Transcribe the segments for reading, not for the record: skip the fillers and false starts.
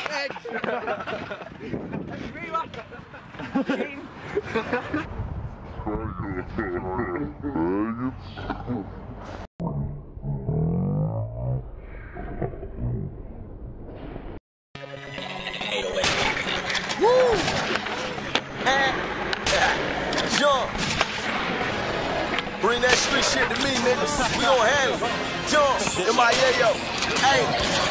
Woo! Jump. Bring that street shit to me, niggas. We gon' handle it. Jump. In my yayo. Hey.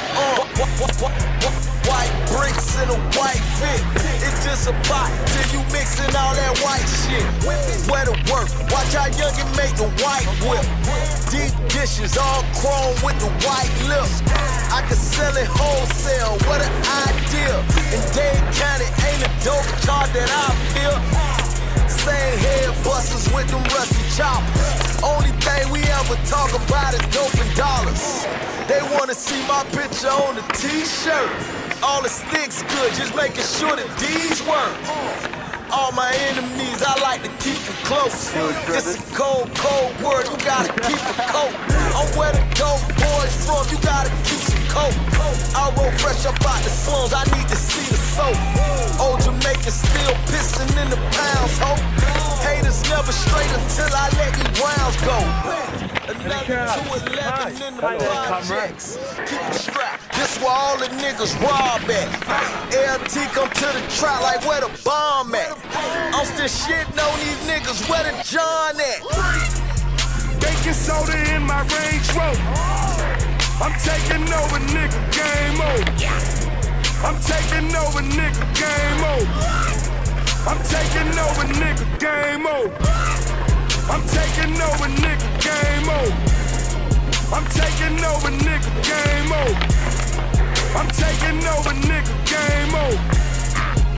White bricks in a white fit. It's just a pot till you mixing all that white shit. Where to work? Watch how youngin' make the white whip. Deep dishes, all chrome with the white lips. I could sell it wholesale, what an idea. In Dade County, ain't a dope chart that I feel. Same head busters with them rusty choppers. Only thing we ever talk about is dope and dollars. They wanna see my picture on the t-shirt. All the sticks good, just making sure that these work. All my enemies, I like to keep them close. It's a cold, cold world, you gotta keep the coat. I'm where the dope boys from, you gotta keep some coat. I roll fresh up out the slums, I need to see the soap. Old Jamaican still pissing in the pounds, ho. Haters never straight until I let these rounds go. Another 211 in the projects. Keep it strapped, this where all the niggas rob at. LT come to the trap like where the bomb at. I'm still shitting on these niggas, where the John at? Baking soda in my Range Rover. I'm taking over, nigga, game over. I'm taking over, nigga, game over. I'm taking over, nigga, game over. I'm taking over, nigga, game over. I'm taking over, nigga, game over. I'm taking over, nigga,